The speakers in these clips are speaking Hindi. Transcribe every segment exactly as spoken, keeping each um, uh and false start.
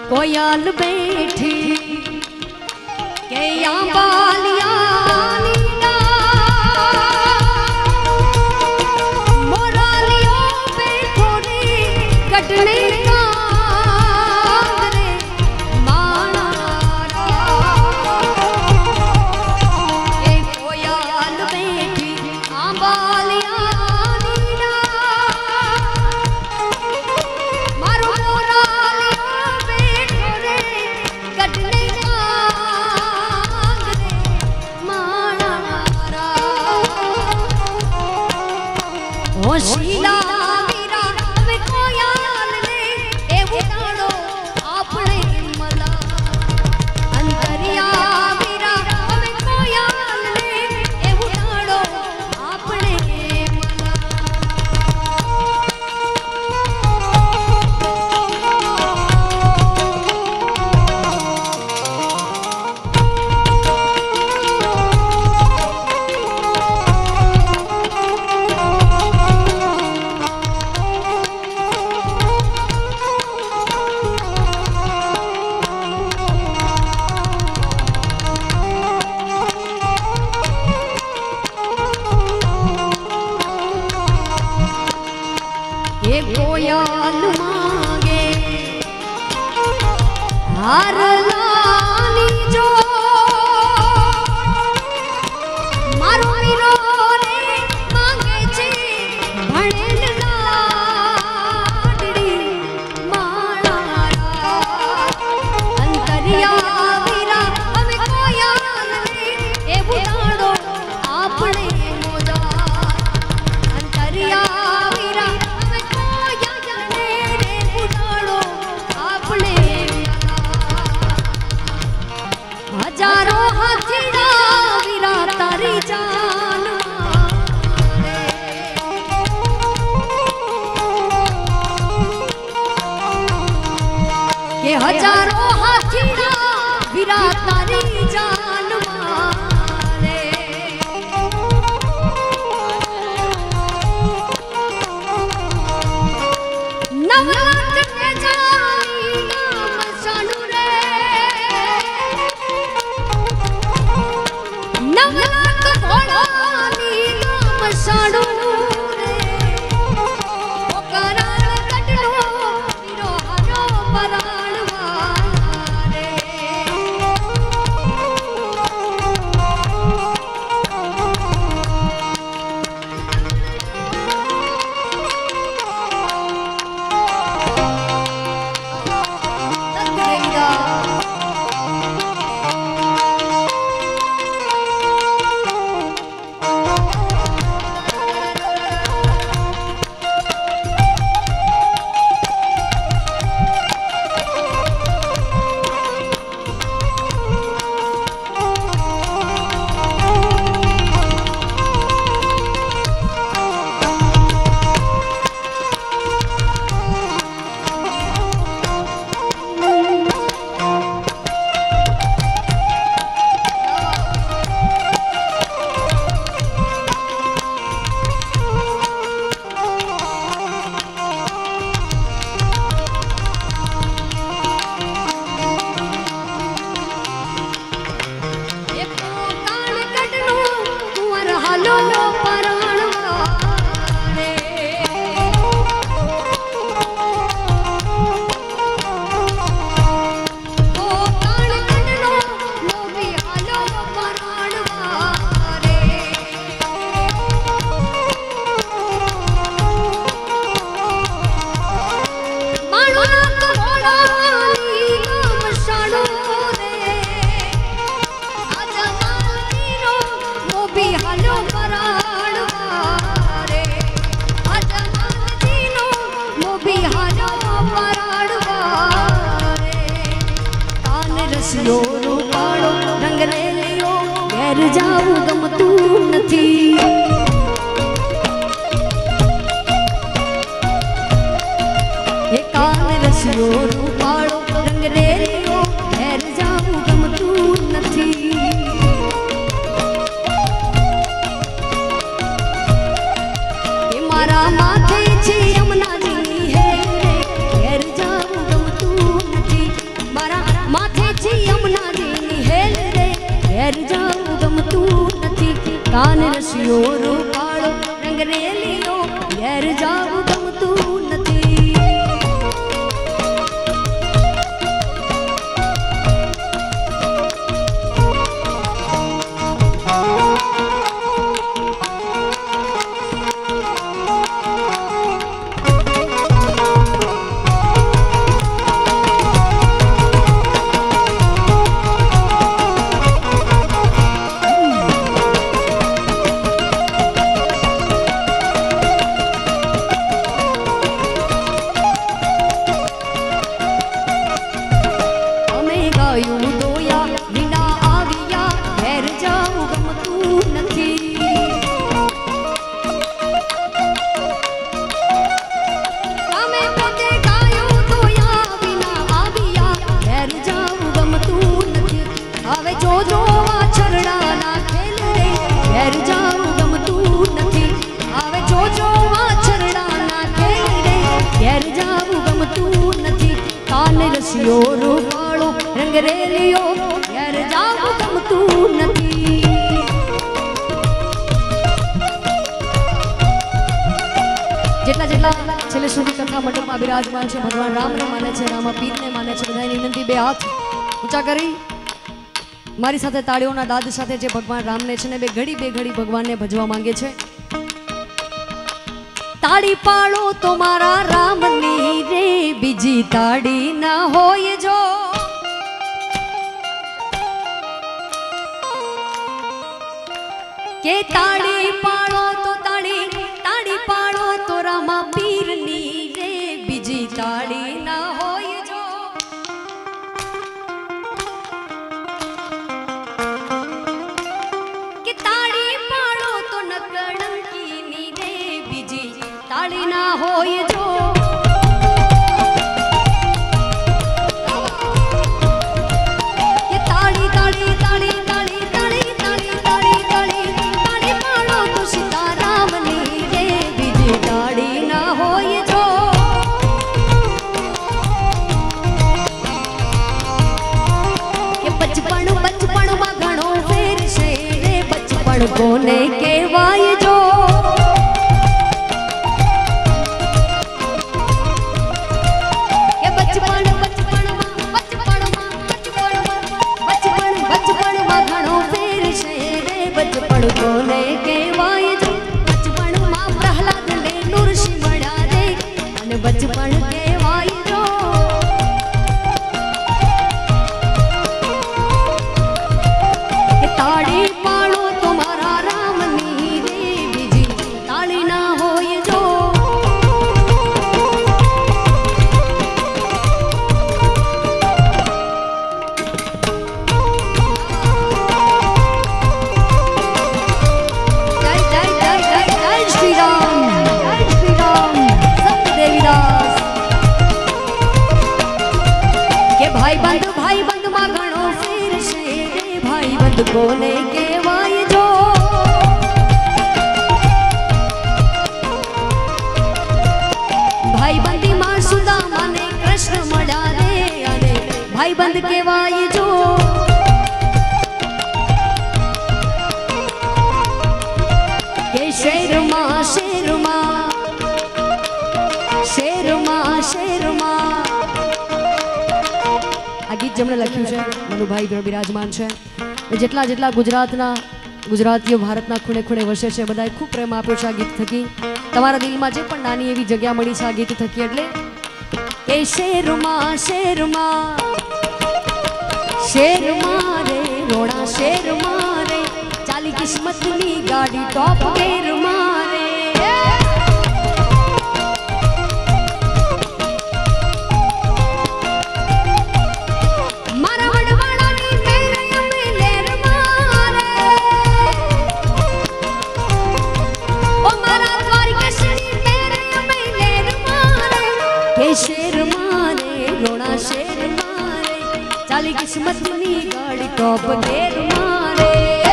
कोयल बैठी के यहाँ बालिया नीला मोरालियों पे थोड़ी कटने का रे माना के कोयल बैठी यहाँ बालिया नीला मारो मोरालियों पे थोड़े कटने शीला वीरा में कोयल ने ए उड़ाड़ो अपने मला अंतरिया वीरा में कोयल ने ए उड़ाड़ो अपने कोयल मांगे हर लानी जो मारो मीरो रे मांगे जी भणेल लाडड़ी मारा अंतरिया वीरा हमें कोयल ने ए बुलाड़ो आपने मोजा अंतरिया हजारों हाथीड़ा वीरा तारी जान के हजारों हाथीड़ा वीरा तारी जान मारे नवलाख के जानी नाम सानू रे नवलाख घोड़ानी नाम सानू रे ओ कराल कटलो वीरो हरो पराण वारे रूपाड़ो रंग ले लियो घर जाऊ गम तू नथी हे कान रसियो रूपाड़ो रंग ले लियो घर जाऊ गम तू नथी हे मारा माथे छे यमुना जी है घर जाऊ गम तू नथी रसियो रूपाळो रंग रेलियो घर जाऊं गमતું નથી। જેટલા જેટલા છેલ્લે સુધી કથા મંડપમાં બિરાજમાન છે ભગવાન રામને માને છે, રામા પીરને માને છે, બધાની વિનંતી બે હાથ ઊંચા કરી મારી સાથે તાળીઓના દાદ સાથે જે ભગવાન રામને છે ને બે ઘડી બે ઘડી ભગવાનને ભજવા માંગે છે। તાળી પાડો તો મારા રામની રે બીજી તાળી ના હોય જો, કે તાળી પાડો તો તાળી તાળી પાડો તો રામા પીરની રે બીજી તાળી ના હોય જો। કે તાળી પાડો તો નકળંકીની રે બીજી તાળી ના હોય જો। કે તાળી તાળી તાળી તાળી તાળી તાળી તાળી તાળી તાળી પાડો તો સીતારામની રે બીજી તાળી ના હોય જો। કે બચપણ બચપણમાં ઘણો ફેર છે રે બચપણ કોને કહેવાય જો। કોને કહેવાય જો, બચપણમાં પ્રહલાદ ને નૃષિ મળ્યા રે અને બચપણ કહેવાય જો। તાળી પાડો તો મારા રામની રે બીજી તાળી ના હોય જો। भाई बंद भाई बंद मा घणो फेर छे रे भाई बंद कोने कहेवाय जो। भाई बंदी मा सुदामा ने कृष्ण मळ्या रे अने भाई बंद कहेवाय जो। के शेर मा शेर मा शेर मा शेर मा आ गीत जमने लख्यु है मनुभाई विराजमान है। जेटला जेटला गुजरातना गुजरातीओ भारतना खूणे खूणे वसे छे बधाए खूब प्रेम आप्यो छे आ गीत थकी। तमारा दिलमां जे पण नानी एवी जग्या मळी छे आ गीत थकी एटले ए शेरमा शेरमा शेरमा रे रोड़ा शेरमा रे चाली किस्मतनी गाड़ी टॉप गेर मारे। शेर मारे रोड़ा शेर मारे चाली किस्मतनी गाड़ी टॉप गेर मारे।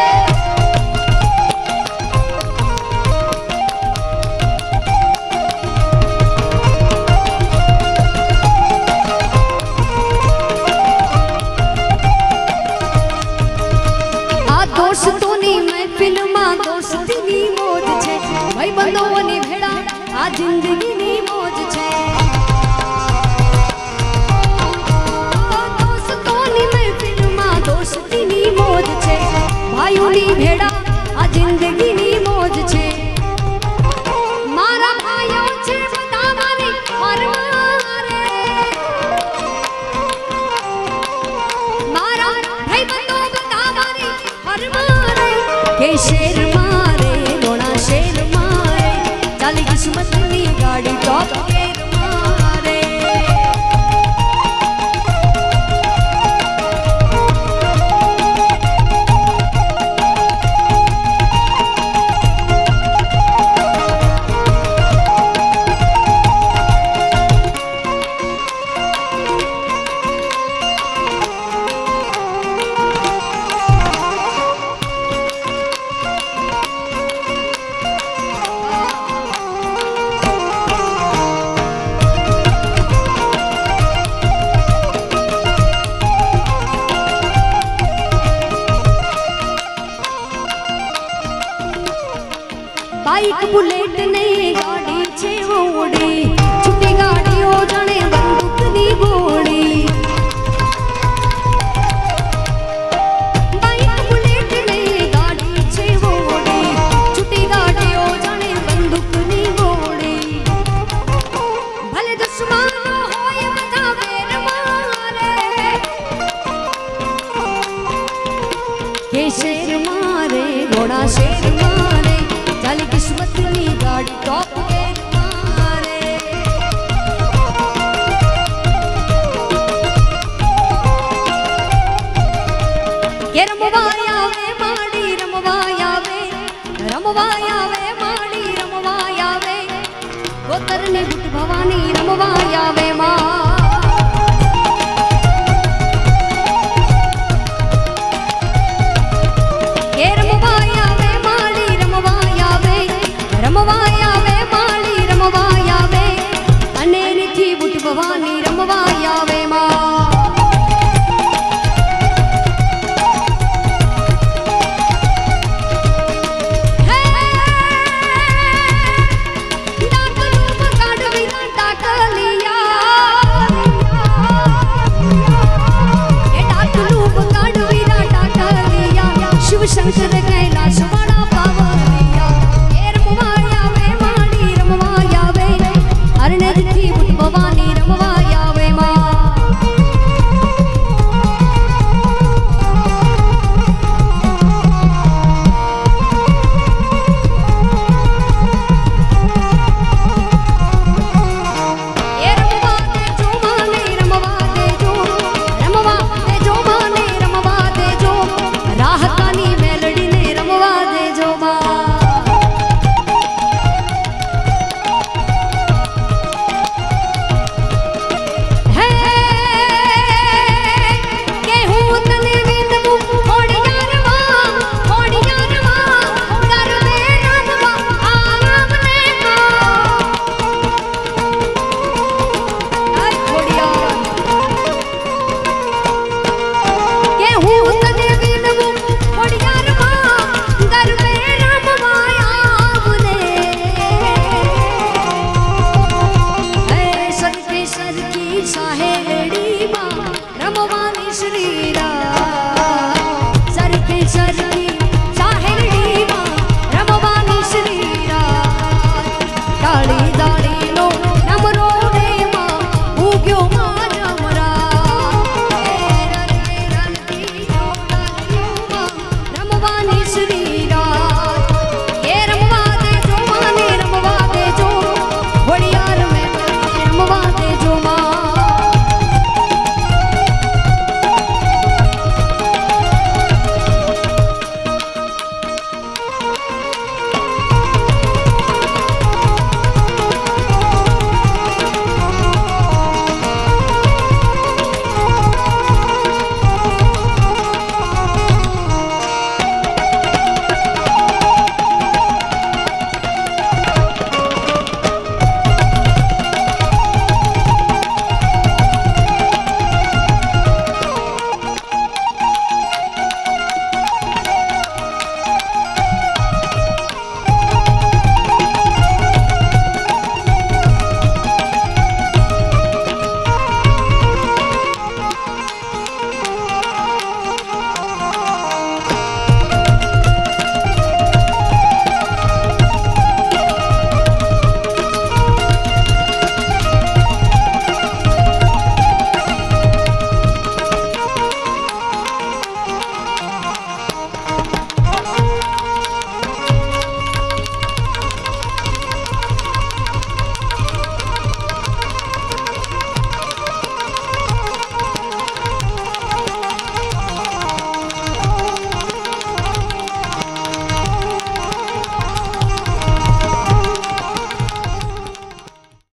आ दोस्तोनी महफिल मां दोस्तीनी मौज छे भाई बंधोनी भेड़ा आ जिंदगीनी मौज छे। दोस्तीनी मौज छे भाईओनी भेड़ा आ जिंदगीनी मौज छे। मारा भाईओ छे बतावानी हर मारे मारा भाई बंधो बतावानी हर मारे। के शेर मारे रोड़ा शेर मारे चाली किस्मतनी गाड़ी टॉप गेर मारे। बाइक बुलेट नहीं गाड़ी छे ओड़ी छुट्टी गाड़ी हो जाने बंदूक नी गोली बाइक बुलेट नहीं गाड़ी छे ओड़ी छुट्टी गाड़ी हो जाने बंदूक नी गोली भले दुश्मन होय बता वेर मारे के शेर मारे घोड़ा शेर मारे चल किस्मत नी गाड़ी टॉप के मारे के रमवाया वे माड़ी रमवाया वे रमवाया वे माड़ी रमवाया वे गोतर ने गुट भवानी रमवाया वे मां के रमवाया वे माड़ी रमवाया वे रमवाया वे माड़ी रमवाया वे अने निथी बुट भवानी रमवाया वे मां हे डाकलू काडवी डाकलिया हे डाकलू काडवी डाकलिया शिव शंकर कैलाश वाला पावलिया हे रमवाया वे माड़ी रमवाया वे अरने थी बुट भवानी रमवाया वे मां हे रमवा दे जो माने रमवा दे जो रमवा दे जो माने रमवा दे जो राहतानी मेलडी ने रमवा दे जो मां हे के हूं तने विंदमु ओडियार मां ओडियार मां कर दे रमवा आराम ने मां आई ओडिया के हूं तने विंदमु ओडियार मां कर दे रमवा आराम ने हे सर पे सर की साहेड़ी मां रमवानी श्री